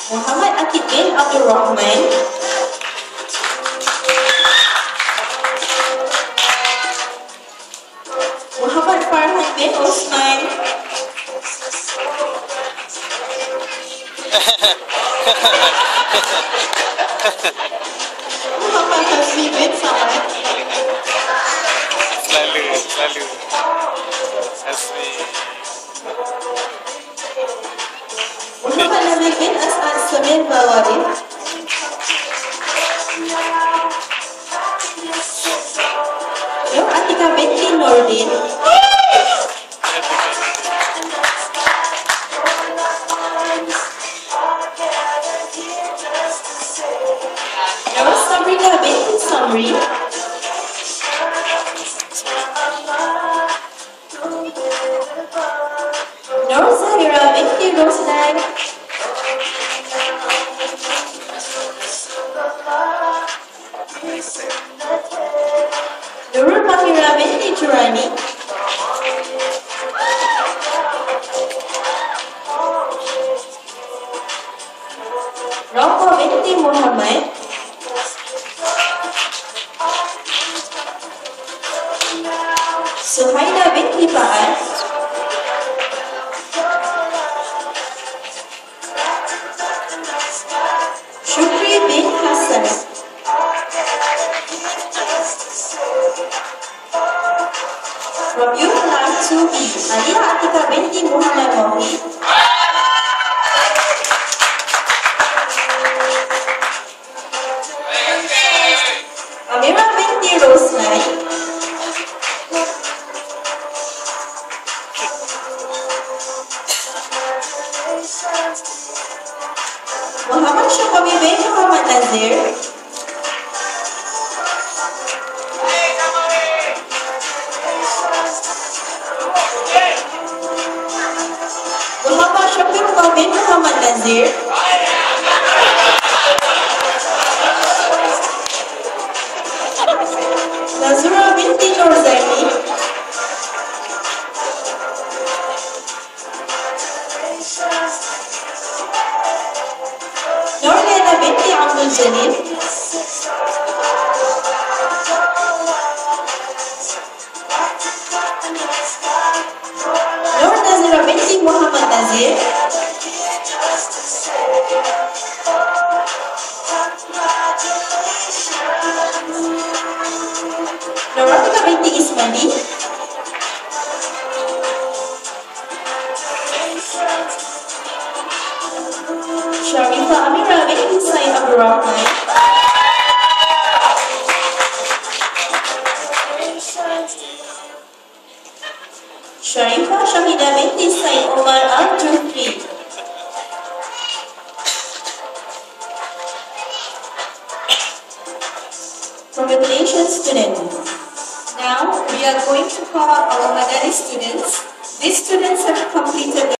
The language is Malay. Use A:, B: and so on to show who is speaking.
A: Muhammad Akid bin Abdul Rahman. Muhammad Farhan bin Osman. Muhammad Hasbi bin Samad.
B: Selalu Hasbi.
A: Muhammad Nabil bin As'ad Samir Bawarif. Nur Atika binti Nordin. Nur Sabrina binti Samri. Nur Zahira binti Roslan. Nurul Mahira binti Jurani. Roko binti Muhammad. Suhaida binti Faaz. Shukri bin Hassan. From Yuklan to Alia Atika binti Muhammad Mohi. Amira binti Rosnai. Muhammad Shakabi bin Muhammad Nazir. Muhammad Shakirullah bin Muhammad Nazir. Nazura binti Nurzaini. Nurlena binti Abdul Jalil. Nur Nazira binti Muhammad Nazir. Nurafika binti Ismadi. Sharifa Amira binti Said Abdul Rahman. Sharifa Shahida binti Said Omar Al-Jufri. Congratulations, students. Now we are going to call our Madani students. These students have completed